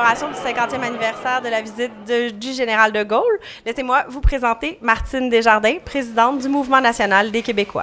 commémoration du 50e anniversaire de la visite du général de Gaulle, laissez-moi vous présenter Martine Desjardins, présidente du Mouvement national des Québécois.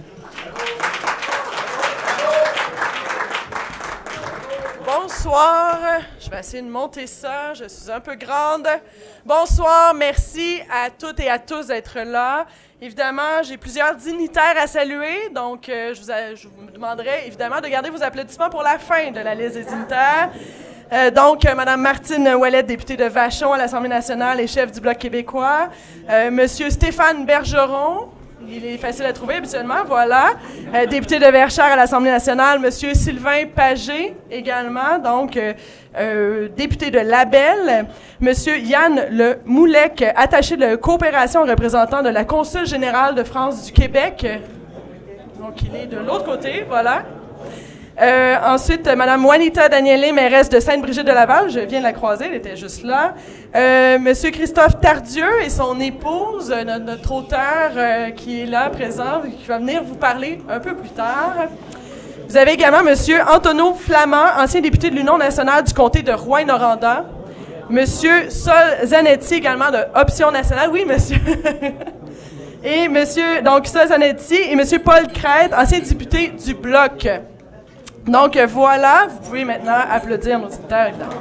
Bonsoir, je vais essayer de monter ça, je suis un peu grande. Bonsoir, merci à toutes et à tous d'être là. Évidemment, j'ai plusieurs dignitaires à saluer, donc je vous demanderai évidemment de garder vos applaudissements pour la fin de la liste des dignitaires. Mme Martine Ouellette, députée de Vachon à l'Assemblée nationale et chef du Bloc québécois. Monsieur Stéphane Bergeron. Il est facile à trouver habituellement, voilà. Député de Verchères à l'Assemblée nationale, M. Sylvain Pagé également, donc député de Labelle. M. Yann Le Moulec, attaché de coopération représentant de la Consul générale de France du Québec. Donc il est de l'autre côté, voilà. Ensuite, Mme Juanita Danielé, mairesse de Sainte-Brigitte-de-Laval, je viens de la croiser, elle était juste là. Monsieur Christophe Tardieu et son épouse, notre auteur qui est là, présent, qui va venir vous parler un peu plus tard. Vous avez également Monsieur Antonio Flamand, ancien député de l'Union nationale du comté de Rouyn-Noranda. Monsieur Sol Zanetti, également de Option nationale. Oui, monsieur. Et Monsieur, donc, Sol Zanetti et Monsieur Paul Crête, ancien député du Bloc. Donc voilà, vous pouvez maintenant applaudir nos auditeurs, évidemment.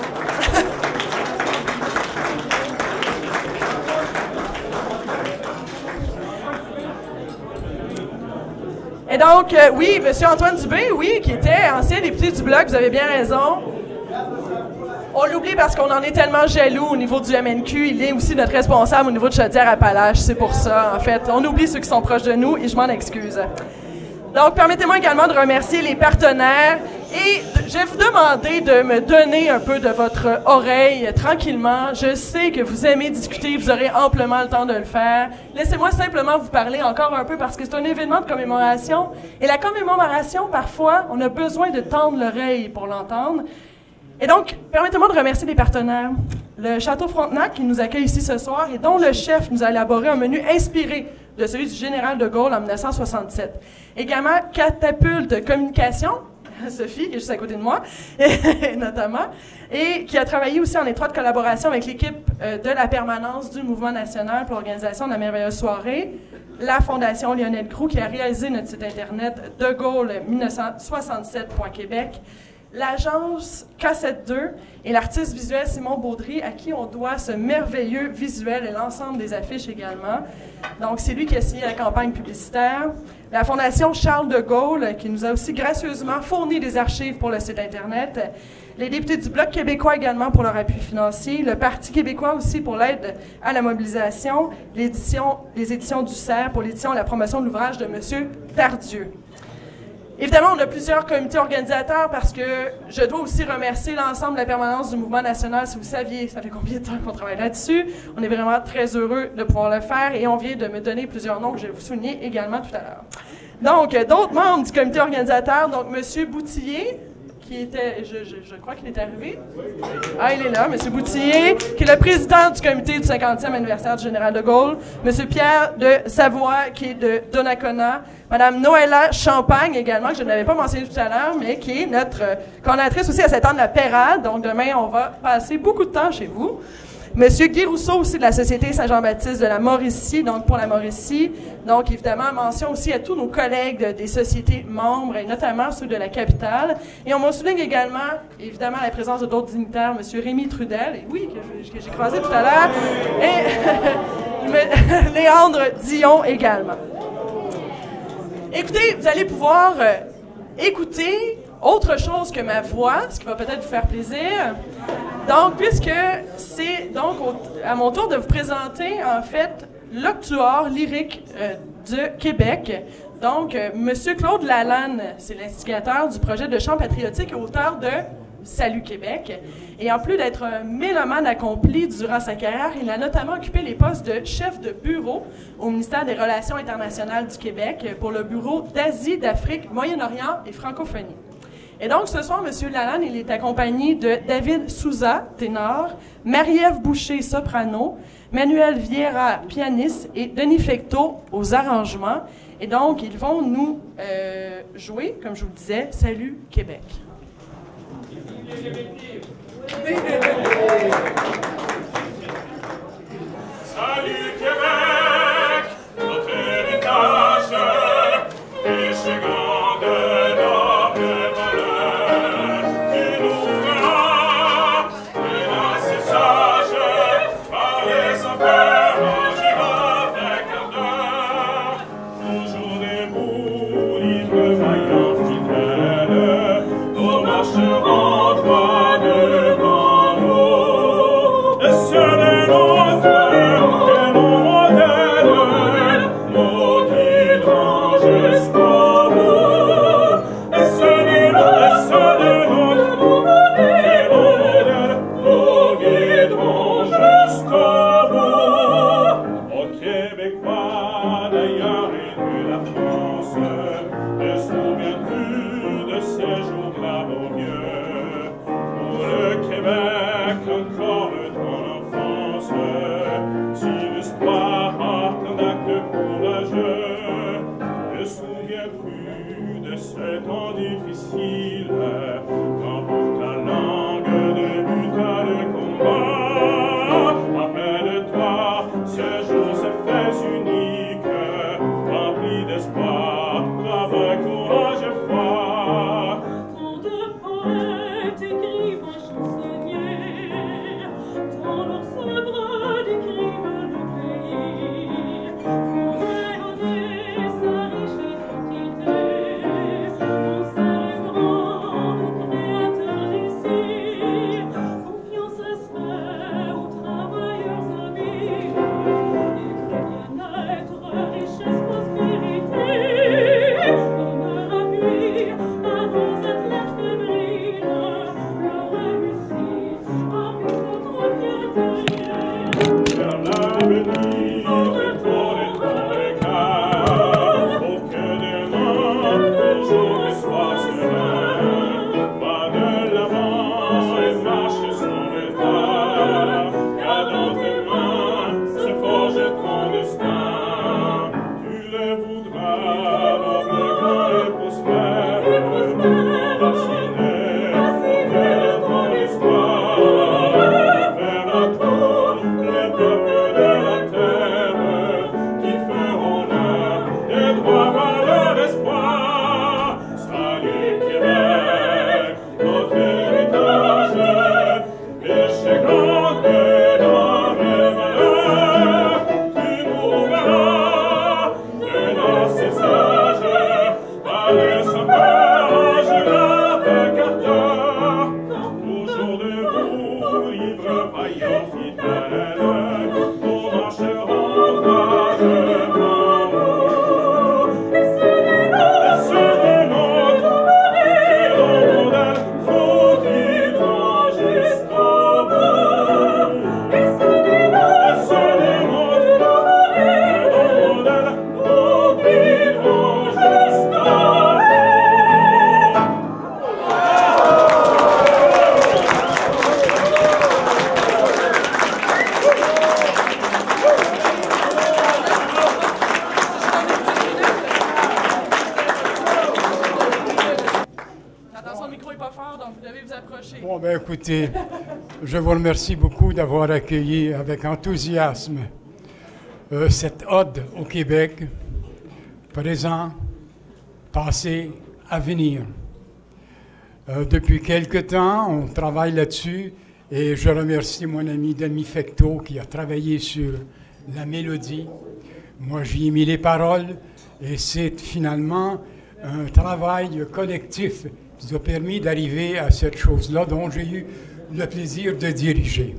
Et donc, oui, M. Antoine Dubé, oui, qui était ancien député du Bloc, vous avez bien raison. On l'oublie parce qu'on en est tellement jaloux au niveau du MNQ. Il est aussi notre responsable au niveau de Chaudière-Appalaches, c'est pour ça, en fait. On oublie ceux qui sont proches de nous et je m'en excuse. Donc, permettez-moi également de remercier les partenaires et je vais vous demander de me donner un peu de votre oreille tranquillement. Je sais que vous aimez discuter, vous aurez amplement le temps de le faire. Laissez-moi simplement vous parler encore un peu parce que c'est un événement de commémoration. Et la commémoration, parfois, on a besoin de tendre l'oreille pour l'entendre. Et donc, permettez-moi de remercier les partenaires. Le Château Frontenac qui nous accueille ici ce soir et dont le chef nous a élaboré un menu inspiré de celui du général de Gaulle en 1967. Également, Catapulte Communication, Sophie, qui est juste à côté de moi, notamment, et qui a travaillé aussi en étroite collaboration avec l'équipe de la permanence du Mouvement national pour l'organisation de la merveilleuse soirée, la Fondation Lionel Groulx, qui a réalisé notre site Internet de Gaulle 1967.Québec, l'agence Cassette 2 et l'artiste visuel Simon Baudry, à qui on doit ce merveilleux visuel et l'ensemble des affiches également. Donc, c'est lui qui a signé la campagne publicitaire. La Fondation Charles de Gaulle, qui nous a aussi gracieusement fourni des archives pour le site Internet. Les députés du Bloc québécois également pour leur appui financier. Le Parti québécois aussi pour l'aide à la mobilisation. Les éditions du CERF pour l'édition et la promotion de l'ouvrage de M. Tardieu. Évidemment, on a plusieurs comités organisateurs parce que je dois aussi remercier l'ensemble de la permanence du Mouvement national. Si vous saviez, ça fait combien de temps qu'on travaille là-dessus. On est vraiment très heureux de pouvoir le faire et on vient de me donner plusieurs noms que je vais vous souligner également tout à l'heure. Donc, d'autres membres du comité organisateur, donc M. Boutillier, qui était, je crois qu'il est arrivé. Ah, il est là, M. Boutillier, qui est le président du comité du 50e anniversaire du général de Gaulle. M. Pierre de Savoie, qui est de Donnacona. Mme Noëlla Champagne également, que je n'avais pas mentionné tout à l'heure, mais qui est notre coordonnatrice aussi à cette année de la Pérade. Donc, demain, on va passer beaucoup de temps chez vous. Monsieur Guy Rousseau, aussi de la Société Saint-Jean-Baptiste de la Mauricie, donc pour la Mauricie. Donc, évidemment, mention aussi à tous nos collègues des sociétés membres, et notamment ceux de la capitale. Et on m'en souligne également, évidemment, la présence de d'autres dignitaires, Monsieur Rémi Trudel, et oui, que j'ai croisé tout à l'heure, et Léandre Dion également. Écoutez, vous allez pouvoir écouter autre chose que ma voix, ce qui va peut-être vous faire plaisir. Donc, puisque c'est donc à mon tour de vous présenter, en fait, l'Octuor lyrique de Québec. Donc, M. Claude Lalanne, c'est l'instigateur du projet de chant patriotique et auteur de Salut Québec. Et en plus d'être un mélomane accompli durant sa carrière, il a notamment occupé les postes de chef de bureau au ministère des Relations internationales du Québec pour le bureau d'Asie, d'Afrique, Moyen-Orient et Francophonie. Et donc, ce soir, M. Lalanne, il est accompagné de David Souza, ténor, Marie-Ève Boucher, soprano, Manuel Vieira, pianiste, et Denis Fecteau aux arrangements. Et donc, ils vont nous jouer, comme je vous le disais, Salut Québec. Salut Québec, notre héritage, riche et grand de nobles valeurs, qui nous fera, hélas et sage, parler sans peur, agir avec ardeur, toujours debout, libres, vaillants, fidèles, nous marcherons droit devant nous, et sur les nôtres. Bon, ben écoutez, je vous remercie beaucoup d'avoir accueilli avec enthousiasme cette ode au Québec, présent, passé, à venir. Depuis quelque temps, on travaille là-dessus et je remercie mon ami Denis Fecteau qui a travaillé sur la mélodie. Moi, j'y ai mis les paroles et c'est finalement un travail collectif qui nous a permis d'arriver à cette chose-là dont j'ai eu le plaisir de diriger.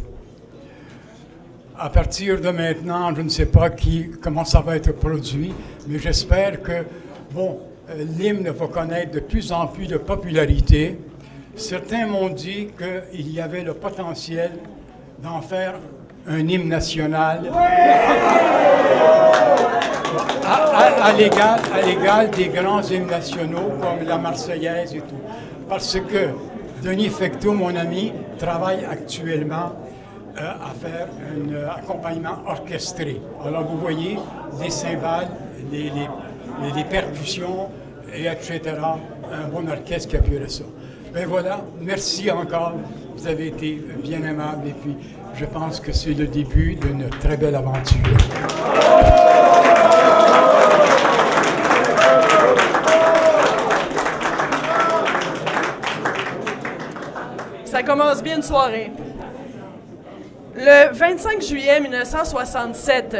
À partir de maintenant, je ne sais pas comment ça va être produit, mais j'espère que, bon, l'hymne va connaître de plus en plus de popularité. Certains m'ont dit qu'il y avait le potentiel d'en faire un hymne national à l'égal des grands hymnes nationaux comme la Marseillaise et tout. Parce que Denis Fecteau, mon ami, travaille actuellement à faire un accompagnement orchestré. Alors vous voyez, les cymbales, les percussions, et etc. Un bon orchestre qui appuierait ça. Ben voilà, merci encore. Vous avez été bien aimable et puis je pense que c'est le début d'une très belle aventure. Ça commence bien une soirée. Le 25 juillet 1967,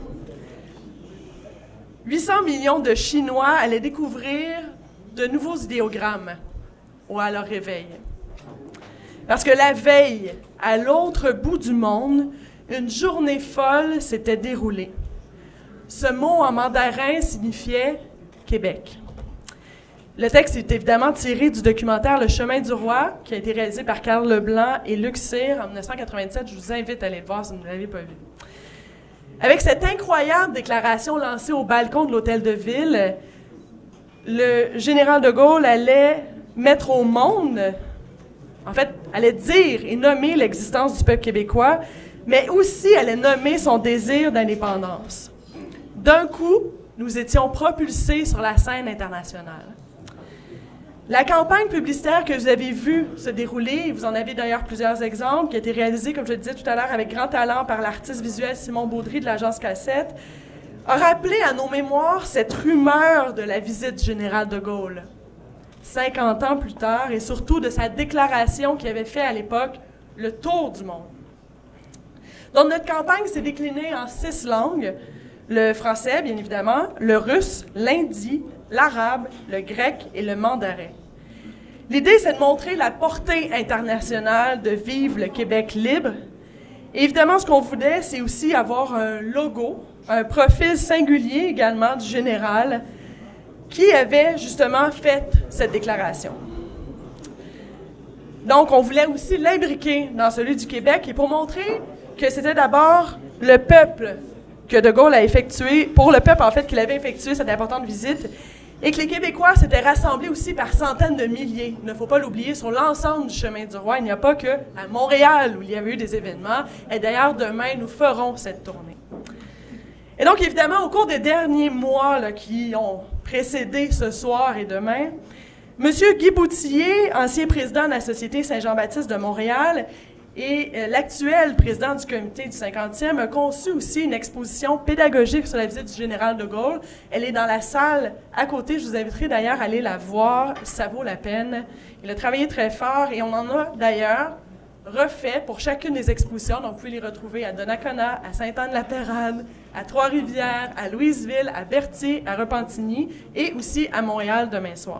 800 millions de Chinois allaient découvrir de nouveaux idéogrammes à leur réveil. Parce que la veille, à l'autre bout du monde, une journée folle s'était déroulée. Ce mot en mandarin signifiait Québec. Le texte est évidemment tiré du documentaire Le chemin du roi, qui a été réalisé par Carl Leblanc et Luc Cyr en 1987. Je vous invite à aller le voir si vous ne l'avez pas vu. Avec cette incroyable déclaration lancée au balcon de l'Hôtel de Ville, le général de Gaulle allait mettre au monde, en fait, allait dire et nommer l'existence du peuple québécois, mais aussi allait nommer son désir d'indépendance. D'un coup, nous étions propulsés sur la scène internationale. La campagne publicitaire que vous avez vue se dérouler, et vous en avez d'ailleurs plusieurs exemples, qui a été réalisée, comme je le disais tout à l'heure, avec grand talent par l'artiste visuel Simon Baudry de l'agence Cassette, a rappelé à nos mémoires cette rumeur de la visite du général de Gaulle, 50 ans plus tard, et surtout de sa déclaration qui avait fait à l'époque le tour du monde. Donc notre campagne s'est déclinée en 6 langues, le français, bien évidemment, le russe, l'hindi, l'arabe, le grec et le mandarin. L'idée, c'est de montrer la portée internationale de Vive le Québec libre. Et évidemment, ce qu'on voulait, c'est aussi avoir un logo, un profil singulier également du général qui avait justement fait cette déclaration. Donc, on voulait aussi l'imbriquer dans celui du Québec et pour montrer que c'était d'abord le peuple que de Gaulle a effectué, pour le peuple en fait qu'il avait effectué cette importante visite, et que les Québécois s'étaient rassemblés aussi par centaines de milliers. Il ne faut pas l'oublier, sur l'ensemble du chemin du roi, il n'y a pas que à Montréal où il y avait eu des événements, et d'ailleurs demain nous ferons cette tournée. Et donc évidemment au cours des derniers mois là, qui ont précédé ce soir et demain, M. Guy Boutillier, ancien président de la Société Saint-Jean-Baptiste de Montréal, et l'actuel président du comité du 50e a conçu aussi une exposition pédagogique sur la visite du général de Gaulle. Elle est dans la salle à côté. Je vous inviterai d'ailleurs à aller la voir. Ça vaut la peine. Il a travaillé très fort et on en a d'ailleurs refait pour chacune des expositions. Donc, vous pouvez les retrouver à Donnacona, à Sainte-Anne-la-Pérade, à Trois-Rivières, à Louisville, à Berthier, à Repentigny et aussi à Montréal demain soir.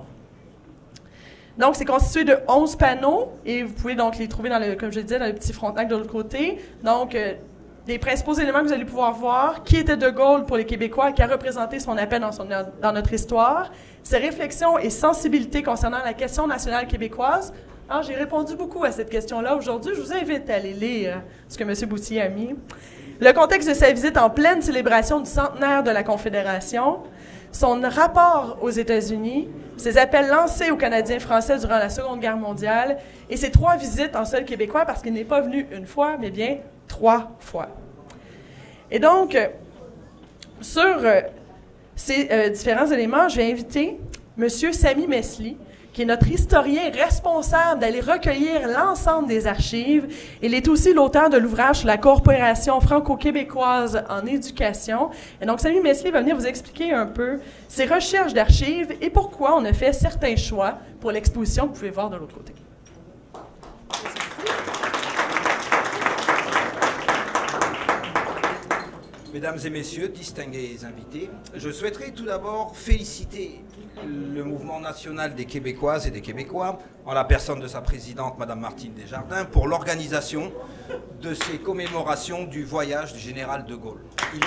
Donc, c'est constitué de 11 panneaux et vous pouvez donc les trouver, comme je le disais, dans le petit frontenac de l'autre côté. Donc, les principaux éléments que vous allez pouvoir voir, qui était de Gaulle pour les Québécois, qui a représenté son appel dans notre histoire, ses réflexions et sensibilités concernant la question nationale québécoise. Alors, j'ai répondu beaucoup à cette question-là aujourd'hui. Je vous invite à aller lire ce que M. Boutillier a mis. Le contexte de sa visite en pleine célébration du centenaire de la Confédération, son rapport aux États-Unis, ses appels lancés aux Canadiens français durant la Seconde Guerre mondiale et ses 3 visites en sol québécois parce qu'il n'est pas venu une fois, mais bien 3 fois. Et donc, sur ces différents éléments, je vais inviter M. Samy Mesli, qui est notre historien responsable d'aller recueillir l'ensemble des archives. Il est aussi l'auteur de l'ouvrage sur la coopération franco-québécoise en éducation. Et donc, Samy Mesli va venir vous expliquer un peu ses recherches d'archives et pourquoi on a fait certains choix pour l'exposition que vous pouvez voir de l'autre côté. Mesdames et messieurs, distingués invités, je souhaiterais tout d'abord féliciter le mouvement national des Québécoises et des Québécois, en la personne de sa présidente, Mme Martine Desjardins, pour l'organisation de ces commémorations du voyage du général de Gaulle.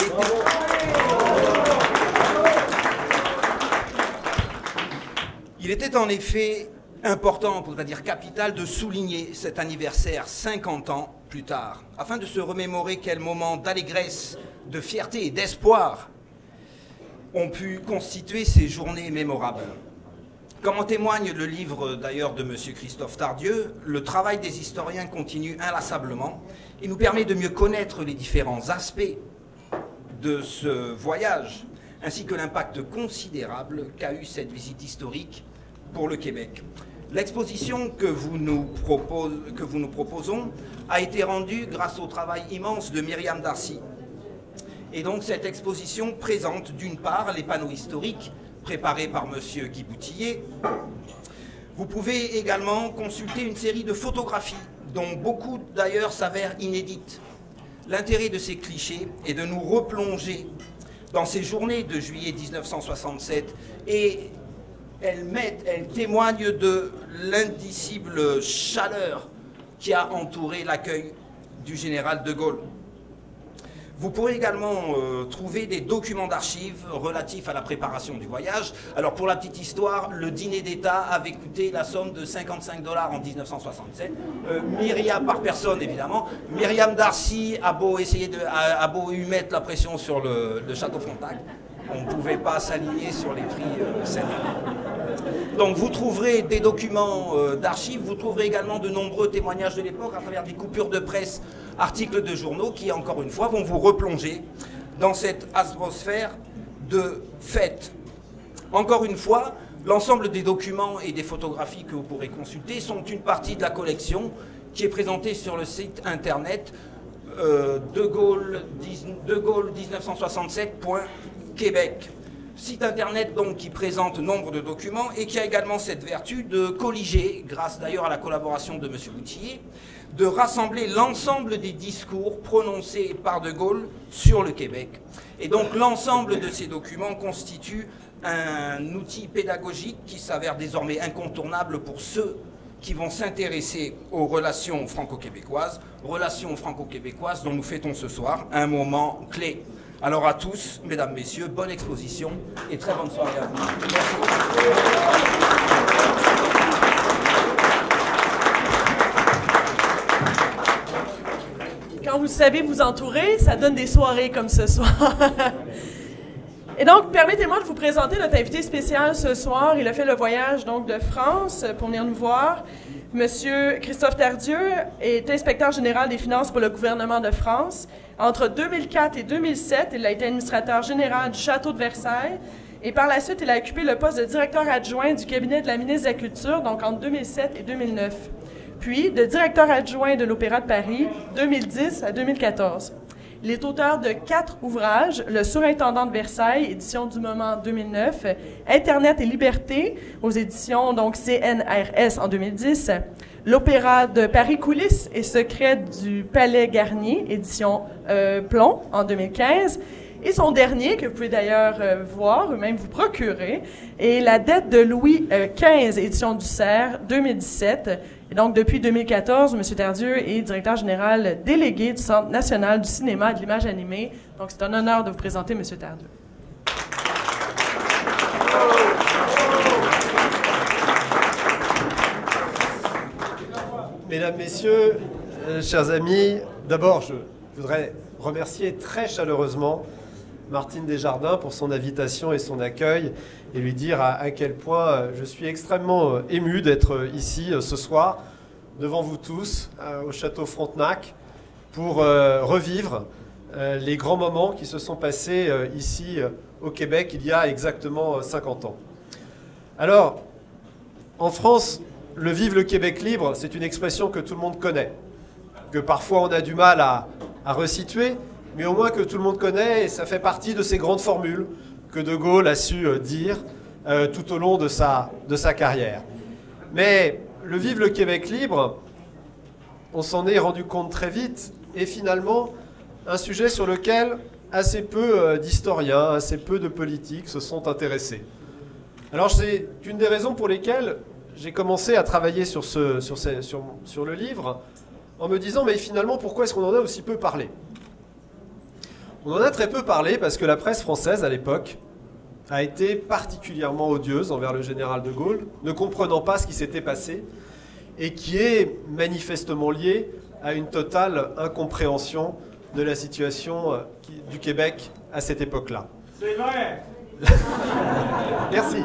Il était en effet important, on pourrait dire capital, de souligner cet anniversaire 50 ans plus tard, afin de se remémorer quel moment d'allégresse, de fierté et d'espoir ont pu constituer ces journées mémorables. Comme en témoigne le livre d'ailleurs de M. Christophe Tardieu, le travail des historiens continue inlassablement et nous permet de mieux connaître les différents aspects de ce voyage, ainsi que l'impact considérable qu'a eu cette visite historique pour le Québec. L'exposition que vous nous proposons a été rendue grâce au travail immense de Myriam Darcy. Et donc cette exposition présente d'une part les panneaux historiques préparés par M. Guy Boutillier. Vous pouvez également consulter une série de photographies dont beaucoup d'ailleurs s'avèrent inédites. L'intérêt de ces clichés est de nous replonger dans ces journées de juillet 1967 et elles témoignent de l'indicible chaleur qui a entouré l'accueil du général de Gaulle. Vous pourrez également trouver des documents d'archives relatifs à la préparation du voyage. Alors pour la petite histoire, le dîner d'État avait coûté la somme de 55 $ en 1967. Myriam, par personne évidemment. Myriam Darcy a beau y mettre la pression sur le château Frontenac. On ne pouvait pas s'aligner sur les prix cette année. Donc vous trouverez des documents d'archives, vous trouverez également de nombreux témoignages de l'époque à travers des coupures de presse, articles de journaux qui, encore une fois, vont vous replonger dans cette atmosphère de fête. Encore une fois, l'ensemble des documents et des photographies que vous pourrez consulter sont une partie de la collection qui est présentée sur le site internet de Gaulle 1967.Québec. Site internet donc qui présente nombre de documents et qui a également cette vertu de colliger, grâce d'ailleurs à la collaboration de M. Boutillier, de rassembler l'ensemble des discours prononcés par de Gaulle sur le Québec. Et donc l'ensemble de ces documents constitue un outil pédagogique qui s'avère désormais incontournable pour ceux qui vont s'intéresser aux relations franco-québécoises dont nous fêtons ce soir un moment clé. Alors à tous, mesdames, messieurs, bonne exposition et très bonne soirée à vous. Merci. Quand vous savez vous entourer, ça donne des soirées comme ce soir. Et donc, permettez-moi de vous présenter notre invité spécial ce soir. Il a fait le voyage donc, de France pour venir nous voir. Monsieur Christophe Tardieu est inspecteur général des finances pour le gouvernement de France. Entre 2004 et 2007, il a été administrateur général du Château de Versailles. Et par la suite, il a occupé le poste de directeur adjoint du cabinet de la ministre de la Culture, donc entre 2007 et 2009. Puis, de directeur adjoint de l'Opéra de Paris, 2010 à 2014. Il est auteur de 4 ouvrages, Le Surintendant de Versailles, édition du moment 2009, Internet et Liberté, aux éditions donc CNRS en 2010, L'Opéra de Paris Coulisses et Secrets du Palais Garnier, édition Plomb en 2015, et son dernier, que vous pouvez d'ailleurs voir ou même vous procurer, est La dette de Louis XV, édition du Cerf, 2017. Et donc, depuis 2014, M. Tardieu est directeur général délégué du Centre national du cinéma et de l'image animée. Donc, c'est un honneur de vous présenter M. Tardieu. Mesdames, Messieurs, chers amis, d'abord, je voudrais remercier très chaleureusement Martine Desjardins pour son invitation et son accueil et lui dire à quel point je suis extrêmement ému d'être ici ce soir devant vous tous au Château Frontenac pour revivre les grands moments qui se sont passés ici au Québec il y a exactement 50 ans. Alors, en France, le Vive le Québec libre, c'est une expression que tout le monde connaît, que parfois on a du mal à resituer, mais au moins que tout le monde connaît, et ça fait partie de ces grandes formules que De Gaulle a su dire tout au long de sa carrière. Mais le Vive le Québec libre, on s'en est rendu compte très vite, est finalement un sujet sur lequel assez peu d'historiens, assez peu de politiques se sont intéressés. Alors c'est une des raisons pour lesquelles j'ai commencé à travailler sur le livre, en me disant, mais finalement, pourquoi est-ce qu'on en a aussi peu parlé ? On en a très peu parlé parce que la presse française, à l'époque, a été particulièrement odieuse envers le général de Gaulle, ne comprenant pas ce qui s'était passé, et qui est manifestement lié à une totale incompréhension de la situation du Québec à cette époque-là. C'est vrai. Merci.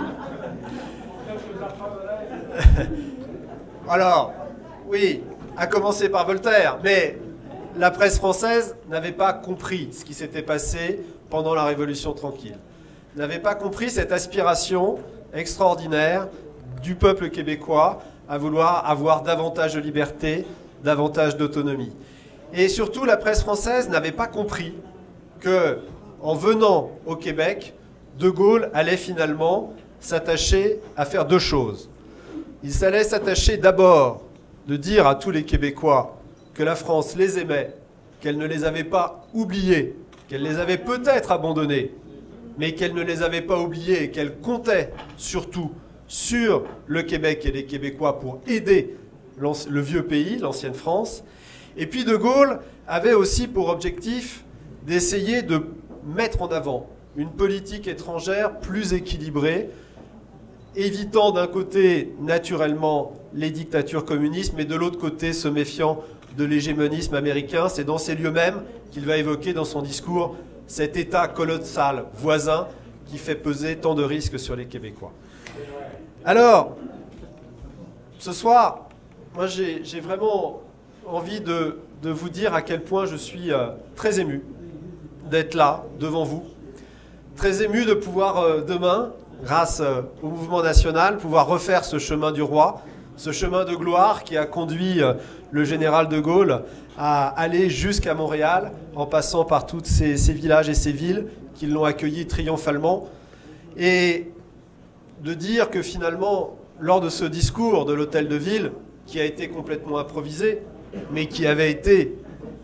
Alors, oui, à commencer par Voltaire, mais la presse française n'avait pas compris ce qui s'était passé pendant la Révolution tranquille. N'avait pas compris cette aspiration extraordinaire du peuple québécois à vouloir avoir davantage de liberté, davantage d'autonomie. Et surtout, la presse française n'avait pas compris que, en venant au Québec, De Gaulle allait finalement s'attacher à faire deux choses. Il allait s'attacher d'abord de dire à tous les Québécois que la France les aimait, qu'elle ne les avait pas oubliés, qu'elle les avait peut-être abandonnés, mais qu'elle ne les avait pas oubliés et qu'elle comptait surtout sur le Québec et les Québécois pour aider le vieux pays, l'ancienne France. Et puis De Gaulle avait aussi pour objectif d'essayer de mettre en avant une politique étrangère plus équilibrée, évitant d'un côté naturellement les dictatures communistes, mais de l'autre côté se méfiant de l'hégémonisme américain. C'est dans ces lieux mêmes qu'il va évoquer dans son discours cet État colossal voisin qui fait peser tant de risques sur les Québécois. Alors, ce soir, moi j'ai vraiment envie de vous dire à quel point je suis très ému d'être là, devant vous. Très ému de pouvoir demain, grâce au mouvement national, pouvoir refaire ce chemin du roi, ce chemin de gloire qui a conduit le général de Gaulle à aller jusqu'à Montréal, en passant par tous ces villages et ces villes qui l'ont accueilli triomphalement. Et de dire que finalement, lors de ce discours de l'hôtel de ville, qui a été complètement improvisé, mais qui avait été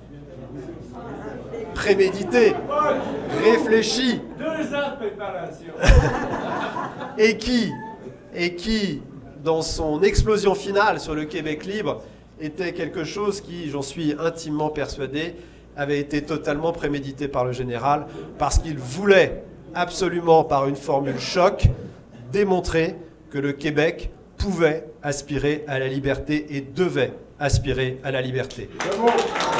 prémédité, réfléchi, 2 ans de préparation. et qui, dans son explosion finale sur le Québec libre, était quelque chose qui, j'en suis intimement persuadé, avait été totalement prémédité par le général, parce qu'il voulait absolument, par une formule choc, démontrer que le Québec pouvait aspirer à la liberté et devait aspirer à la liberté. Bravo.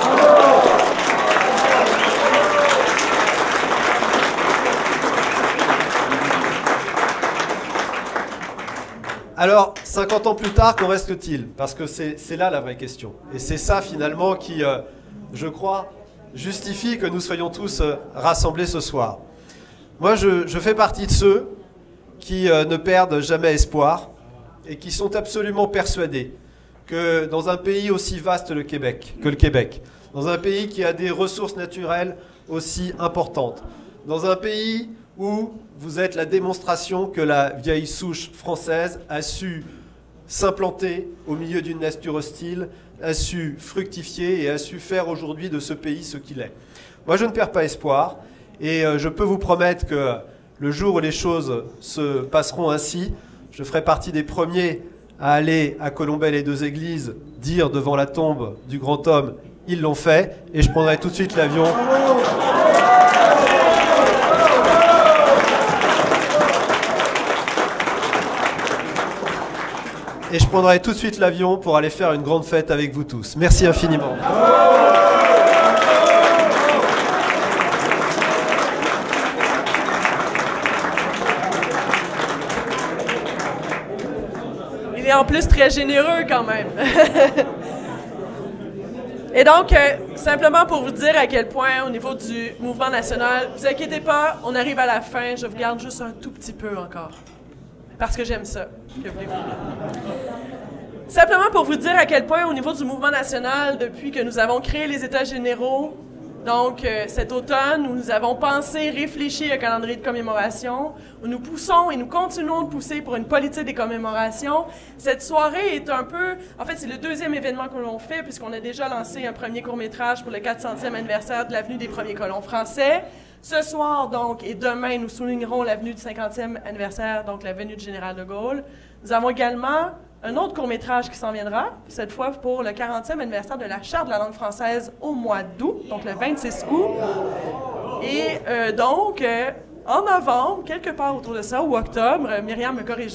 Alors, 50 ans plus tard, qu'en reste-t-il? Parce que c'est là la vraie question. Et c'est ça, finalement, qui, je crois, justifie que nous soyons tous rassemblés ce soir. Moi, je fais partie de ceux qui ne perdent jamais espoir et qui sont absolument persuadés que dans un pays aussi vaste que le Québec, dans un pays qui a des ressources naturelles aussi importantes, dans un pays où vous êtes la démonstration que la vieille souche française a su s'implanter au milieu d'une nature hostile, a su fructifier et a su faire aujourd'hui de ce pays ce qu'il est. Moi, je ne perds pas espoir et je peux vous promettre que le jour où les choses se passeront ainsi, je ferai partie des premiers à aller à Colombey-les-Deux-Églises dire devant la tombe du grand homme « Ils l'ont fait » et je prendrai tout de suite l'avion. Et je prendrai tout de suite l'avion pour aller faire une grande fête avec vous tous. Merci infiniment. Il est en plus très généreux quand même. Et donc, simplement pour vous dire à quel point, au niveau du mouvement national, ne vous inquiétez pas, on arrive à la fin, je vous garde juste un tout petit peu encore. Parce que j'aime ça. Que voulez-vous? Simplement pour vous dire à quel point, au niveau du mouvement national, depuis que nous avons créé les États généraux, donc cet automne, où nous avons pensé, réfléchi à un calendrier de commémoration, où nous poussons et nous continuons de pousser pour une politique des commémorations, cette soirée est un peu... En fait, c'est le deuxième événement que l'on fait, puisqu'on a déjà lancé un premier court-métrage pour le 400e anniversaire de l'Avenue des premiers colons français. Ce soir, donc, et demain, nous soulignerons l'avenue du 50e anniversaire, donc la venue du général de Gaulle. Nous avons également un autre court-métrage qui s'en viendra, cette fois pour le 40e anniversaire de la Charte de la langue française au mois d'août, donc le 26 août. Et en novembre, quelque part autour de ça, ou octobre, Myriam me corrige.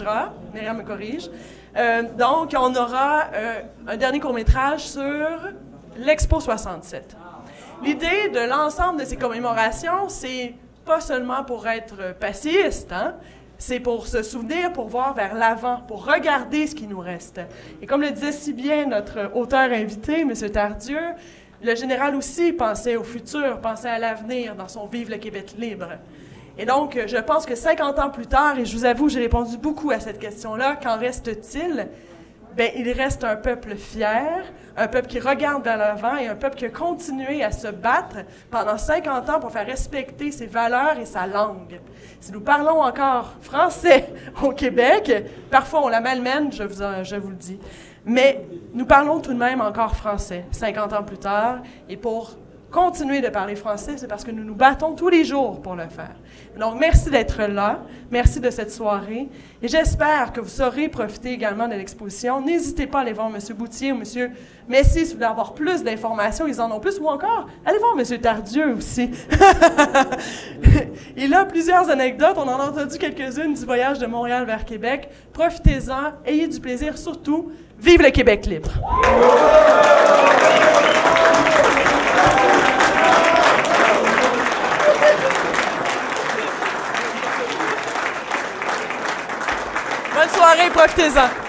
Donc, on aura un dernier court-métrage sur l'Expo 67. L'idée de l'ensemble de ces commémorations, c'est pas seulement pour être passiste, hein? C'est pour se souvenir, pour voir vers l'avant, pour regarder ce qui nous reste. Et comme le disait si bien notre auteur invité, M. Tardieu, le général aussi pensait au futur, pensait à l'avenir dans son « Vive le Québec libre ». Et donc, je pense que 50 ans plus tard, et je vous avoue, j'ai répondu beaucoup à cette question-là, qu'en reste-t-il? bien, il reste un peuple fier, un peuple qui regarde vers l'avant et un peuple qui a continué à se battre pendant 50 ans pour faire respecter ses valeurs et sa langue. Si nous parlons encore français au Québec, parfois on la malmène, je vous le dis, mais nous parlons tout de même encore français 50 ans plus tard, et pour continuer de parler français, c'est parce que nous nous battons tous les jours pour le faire. Donc, merci d'être là, merci de cette soirée, et j'espère que vous saurez profiter également de l'exposition. N'hésitez pas à aller voir M. Boutier ou M. Messier si vous voulez avoir plus d'informations, ils en ont plus, ou encore, allez voir M. Tardieu aussi. Il a plusieurs anecdotes, on en a entendu quelques-unes du voyage de Montréal vers Québec. Profitez-en, ayez du plaisir, surtout, vive le Québec libre! Bonne soirée, profitez-en!